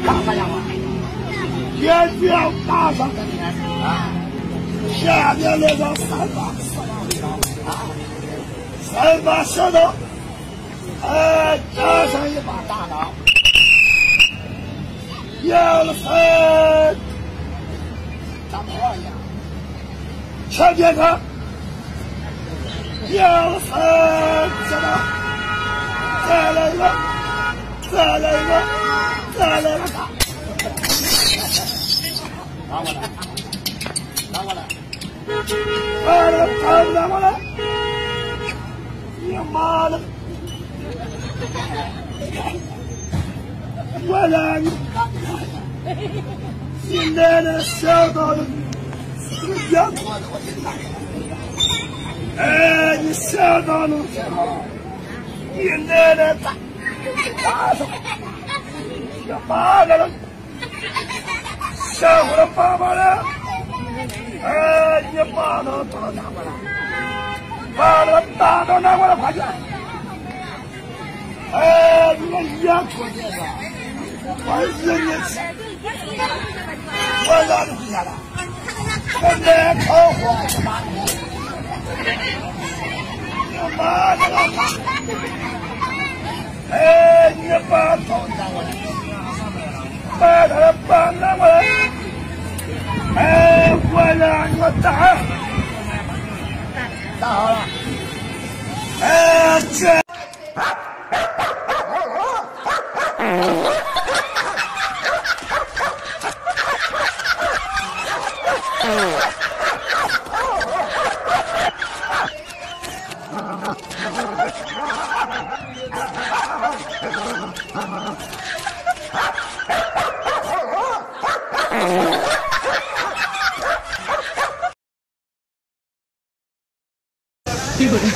干啥呀嘛？也不要打上啊！下面那个3把4把味道啊，3把小刀，加上1把大刀，要了分，当炮一样，前边看，要了分，知道？再来一个，再来一个，再来一个打。拿过来，拿过来，拿过来！你妈的！我让你你奶奶小到的这个样子，你小到了，你奶奶打死我！要8个了。下回来爸爸了，你把那刀拿过来，把那大刀拿过来，快点！你个烟出去了，我日你吃，我让你回家了，我来烤火，你妈的个妈！你把刀拿过来。把他的棒拿过来！我让你们打好了！这。 这个人。